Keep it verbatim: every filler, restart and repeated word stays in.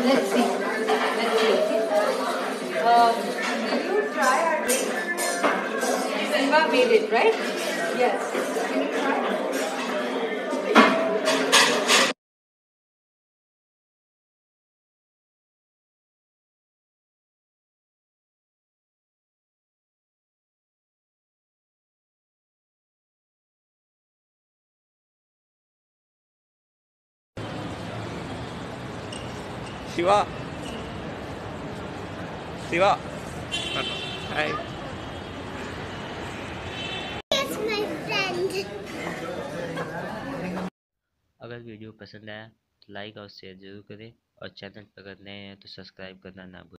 let's see. Let's see. Okay. Um, will you try our drink? Jiva made it, right? Yes. Can you try? Shiva. Shiva. Hi. It's my friend. अगर video पसंद आया तो like और share जरूर करें और channel पर अगर नए हैं तो सब्सक्राइब करना ना भूलें।